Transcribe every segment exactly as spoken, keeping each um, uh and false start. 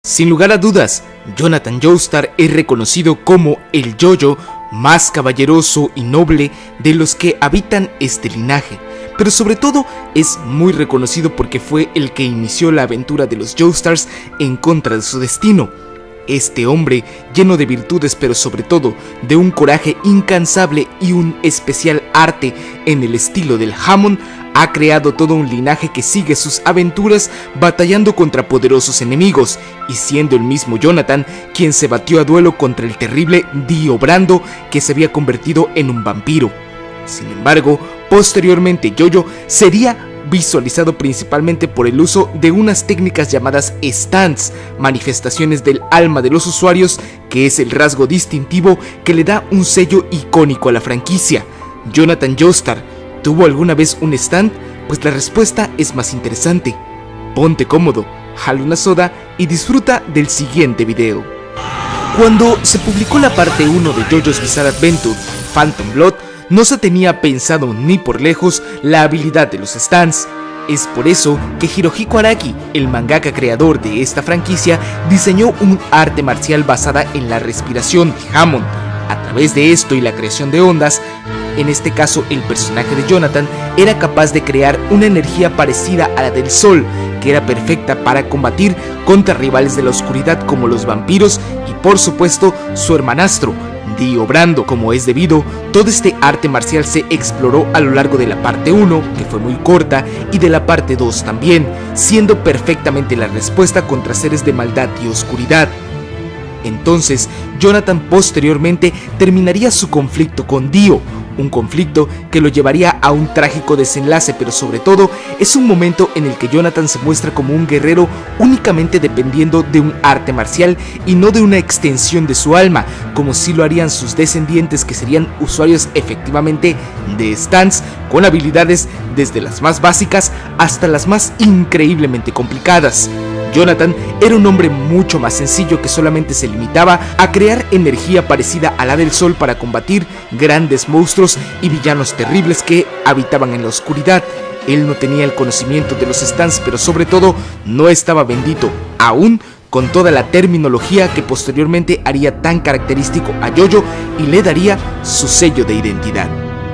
Sin lugar a dudas, Jonathan Joestar es reconocido como el Jojo más caballeroso y noble de los que habitan este linaje, pero sobre todo es muy reconocido porque fue el que inició la aventura de los Joestars en contra de su destino. Este hombre, lleno de virtudes pero sobre todo de un coraje incansable y un especial arte en el estilo del Hammond, ha creado todo un linaje que sigue sus aventuras batallando contra poderosos enemigos, y siendo el mismo Jonathan quien se batió a duelo contra el terrible Dio Brando, que se había convertido en un vampiro. Sin embargo, posteriormente Jojo sería visualizado principalmente por el uso de unas técnicas llamadas stands, manifestaciones del alma de los usuarios, que es el rasgo distintivo que le da un sello icónico a la franquicia. Jonathan Joestar, ¿tuvo alguna vez un stand? Pues la respuesta es más interesante. Ponte cómodo, jala una soda y disfruta del siguiente video. Cuando se publicó la parte uno de JoJo's Bizarre Adventure, Phantom Blood, no se tenía pensado ni por lejos la habilidad de los stands. Es por eso que Hirohiko Araki, el mangaka creador de esta franquicia, diseñó un arte marcial basada en la respiración de Hammond. A través de esto y la creación de ondas, en este caso el personaje de Jonathan era capaz de crear una energía parecida a la del sol, que era perfecta para combatir contra rivales de la oscuridad como los vampiros y por supuesto su hermanastro, Dio Brando. Como es debido, todo este arte marcial se exploró a lo largo de la parte uno, que fue muy corta, y de la parte dos también, siendo perfectamente la respuesta contra seres de maldad y oscuridad. Entonces, Jonathan posteriormente terminaría su conflicto con Dio, un conflicto que lo llevaría a un trágico desenlace, pero sobre todo es un momento en el que Jonathan se muestra como un guerrero únicamente dependiendo de un arte marcial y no de una extensión de su alma, como si lo harían sus descendientes, que serían usuarios efectivamente de stands con habilidades desde las más básicas hasta las más increíblemente complicadas. Jonathan era un hombre mucho más sencillo que solamente se limitaba a crear energía parecida a la del sol para combatir grandes monstruos y villanos terribles que habitaban en la oscuridad. Él no tenía el conocimiento de los stands, pero sobre todo no estaba bendito aún con toda la terminología que posteriormente haría tan característico a JoJo y le daría su sello de identidad.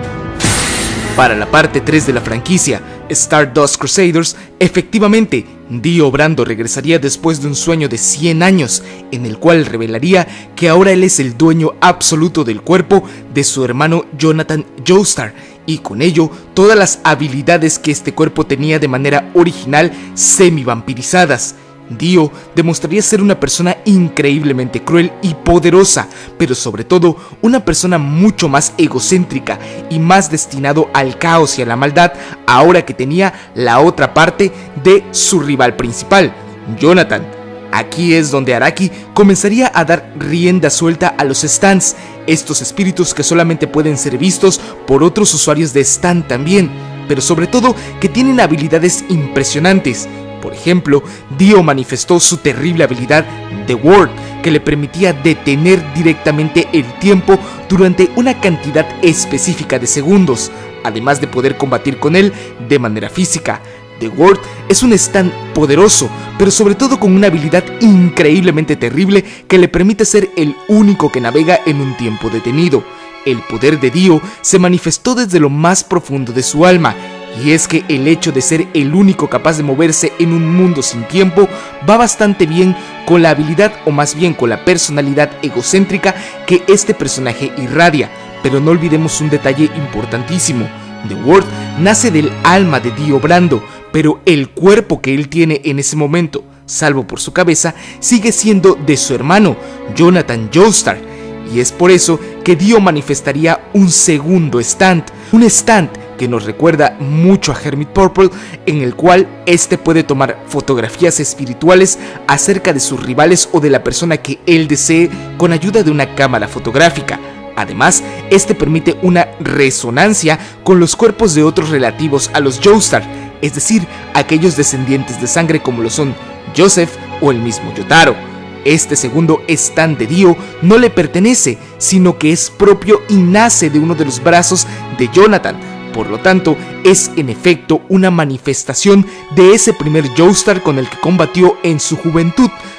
Para la parte tres de la franquicia, Stardust Crusaders, efectivamente, Dio Brando regresaría después de un sueño de cien años, en el cual revelaría que ahora él es el dueño absoluto del cuerpo de su hermano Jonathan Joestar, y con ello todas las habilidades que este cuerpo tenía de manera original semi-vampirizadas. Dio demostraría ser una persona increíblemente cruel y poderosa, pero sobre todo una persona mucho más egocéntrica y más destinado al caos y a la maldad, ahora que tenía la otra parte de su rival principal, Jonathan. Aquí es donde Araki comenzaría a dar rienda suelta a los stands, estos espíritus que solamente pueden ser vistos por otros usuarios de stand también, pero sobre todo que tienen habilidades impresionantes. Por ejemplo, Dio manifestó su terrible habilidad The Word, que le permitía detener directamente el tiempo durante una cantidad específica de segundos, además de poder combatir con él de manera física. The Word es un stand poderoso, pero sobre todo con una habilidad increíblemente terrible que le permite ser el único que navega en un tiempo detenido. El poder de Dio se manifestó desde lo más profundo de su alma, y es que el hecho de ser el único capaz de moverse en un mundo sin tiempo va bastante bien con la habilidad, o más bien con la personalidad egocéntrica que este personaje irradia. Pero no olvidemos un detalle importantísimo: The Word nace del alma de Dio Brando, pero el cuerpo que él tiene en ese momento, salvo por su cabeza, sigue siendo de su hermano, Jonathan Joestar. Y es por eso que Dio manifestaría un segundo stand, un stand que nos recuerda mucho a Hermit Purple, en el cual este puede tomar fotografías espirituales acerca de sus rivales o de la persona que él desee con ayuda de una cámara fotográfica. Además, este permite una resonancia con los cuerpos de otros relativos a los Joestar, es decir, aquellos descendientes de sangre como lo son Joseph o el mismo Yotaro. Este segundo stand de Dio no le pertenece, sino que es propio y nace de uno de los brazos de Jonathan. Por lo tanto, es en efecto una manifestación de ese primer Joestar con el que combatió en su juventud,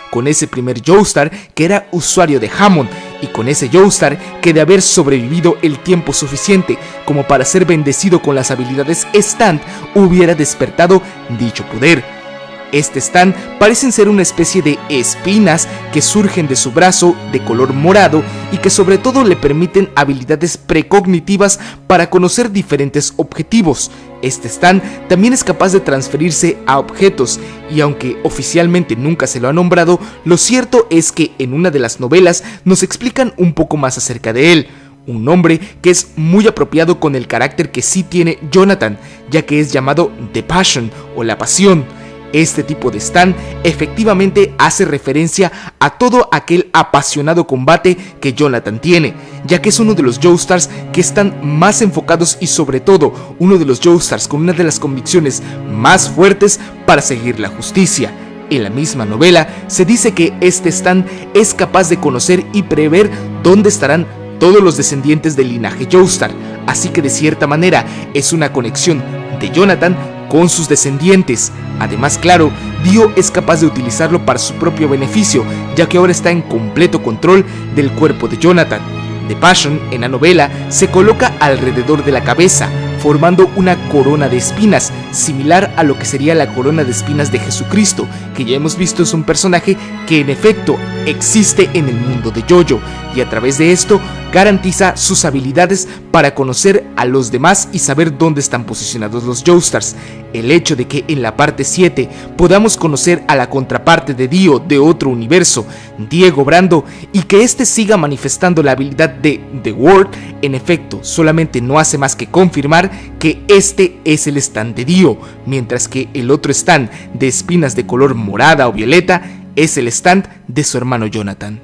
con ese primer Joestar que era usuario de Hammond, y con ese Joestar que de haber sobrevivido el tiempo suficiente como para ser bendecido con las habilidades stand hubiera despertado dicho poder. Este stand parecen ser una especie de espinas que surgen de su brazo de color morado y que sobre todo le permiten habilidades precognitivas para conocer diferentes objetivos. Este stand también es capaz de transferirse a objetos y aunque oficialmente nunca se lo ha nombrado, lo cierto es que en una de las novelas nos explican un poco más acerca de él. Un nombre que es muy apropiado con el carácter que sí tiene Jonathan, ya que es llamado The Passion o la pasión. Este tipo de stand efectivamente hace referencia a todo aquel apasionado combate que Jonathan tiene, ya que es uno de los Joestars que están más enfocados y sobre todo uno de los Joestars con una de las convicciones más fuertes para seguir la justicia. En la misma novela se dice que este stand es capaz de conocer y prever dónde estarán todos los descendientes del linaje Joestar, así que de cierta manera es una conexión de Jonathan con sus descendientes. Además, claro, Dio es capaz de utilizarlo para su propio beneficio, ya que ahora está en completo control del cuerpo de Jonathan. The Passion en la novela se coloca alrededor de la cabeza, formando una corona de espinas, similar a lo que sería la corona de espinas de Jesucristo, que ya hemos visto es un personaje que en efecto existe en el mundo de JoJo, y a través de esto garantiza sus habilidades para conocer a los demás y saber dónde están posicionados los Joestars. El hecho de que en la parte siete podamos conocer a la contraparte de Dio de otro universo, Diego Brando, y que este siga manifestando la habilidad de The World, en efecto solamente no hace más que confirmar que este es el stand de Dio, mientras que el otro stand de espinas de color morada o violeta es el stand de su hermano Jonathan.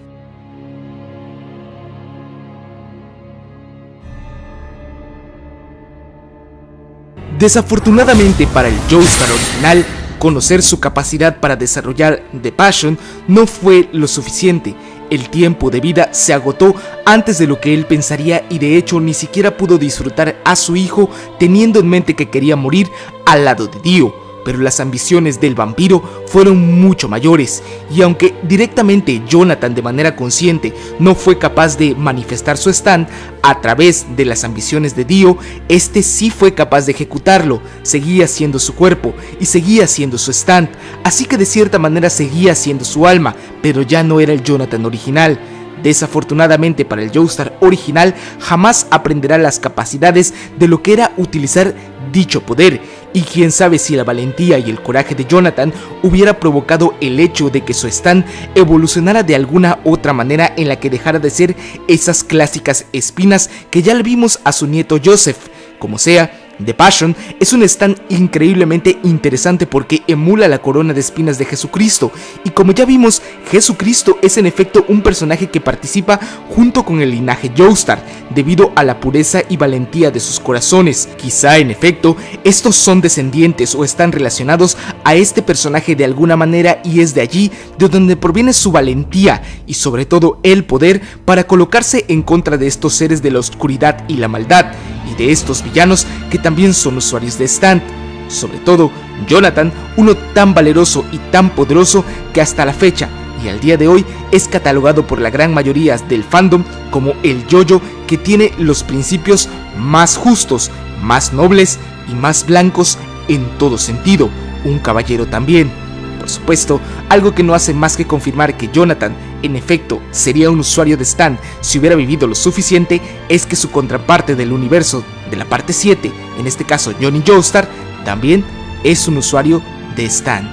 Desafortunadamente para el Joestar original, conocer su capacidad para desarrollar The Passion no fue lo suficiente. El tiempo de vida se agotó antes de lo que él pensaría y de hecho ni siquiera pudo disfrutar a su hijo teniendo en mente que quería morir al lado de Dio. Pero las ambiciones del vampiro fueron mucho mayores, y aunque directamente Jonathan de manera consciente no fue capaz de manifestar su stand, a través de las ambiciones de Dio, este sí fue capaz de ejecutarlo. Seguía siendo su cuerpo y seguía siendo su stand, así que de cierta manera seguía siendo su alma, pero ya no era el Jonathan original. Desafortunadamente para el Joestar original jamás aprenderá las capacidades de lo que era utilizar dicho poder, y quién sabe si la valentía y el coraje de Jonathan hubiera provocado el hecho de que su stand evolucionara de alguna otra manera en la que dejara de ser esas clásicas espinas que ya le vimos a su nieto Joseph. Como sea, The Passion es un stand increíblemente interesante porque emula la corona de espinas de Jesucristo, y como ya vimos, Jesucristo es en efecto un personaje que participa junto con el linaje Joestar debido a la pureza y valentía de sus corazones. Quizá en efecto estos son descendientes o están relacionados a este personaje de alguna manera, y es de allí de donde proviene su valentía y sobre todo el poder para colocarse en contra de estos seres de la oscuridad y la maldad, y de estos villanos que también son usuarios de stand. Sobre todo Jonathan, uno tan valeroso y tan poderoso que hasta la fecha y al día de hoy es catalogado por la gran mayoría del fandom como el JoJo que tiene los principios más justos, más nobles y más blancos en todo sentido, un caballero también. Por supuesto, algo que no hace más que confirmar que Jonathan en efecto sería un usuario de stand si hubiera vivido lo suficiente, es que su contraparte del universo de la parte siete, en este caso Johnny Joestar, también es un usuario de stand.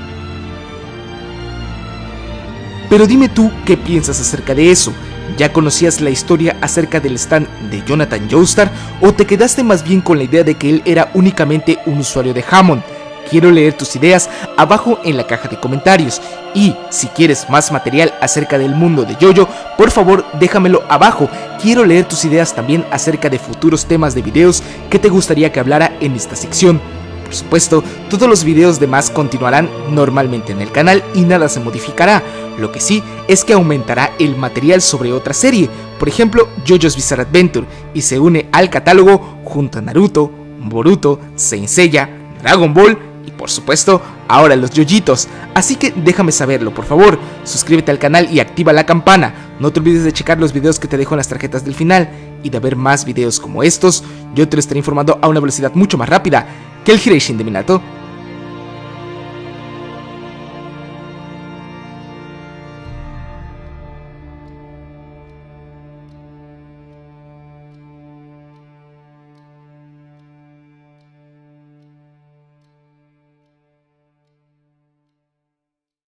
Pero dime tú qué piensas acerca de eso. ¿Ya conocías la historia acerca del stand de Jonathan Joestar o te quedaste más bien con la idea de que él era únicamente un usuario de Hammond? Quiero leer tus ideas abajo en la caja de comentarios, y si quieres más material acerca del mundo de JoJo, por favor déjamelo abajo. Quiero leer tus ideas también acerca de futuros temas de videos que te gustaría que hablara en esta sección. Por supuesto, todos los videos demás continuarán normalmente en el canal y nada se modificará. Lo que sí es que aumentará el material sobre otra serie, por ejemplo JoJo's Bizarre Adventure, y se une al catálogo junto a Naruto, Boruto, Saint Seiya, Dragon Ball Y por supuesto, ahora los yoyitos. Así que déjame saberlo, por favor. Suscríbete al canal y activa la campana. No te olvides de checar los videos que te dejo en las tarjetas del final. Y de ver más videos como estos, yo te lo estaré informando a una velocidad mucho más rápida que el Hiraishin de Minato.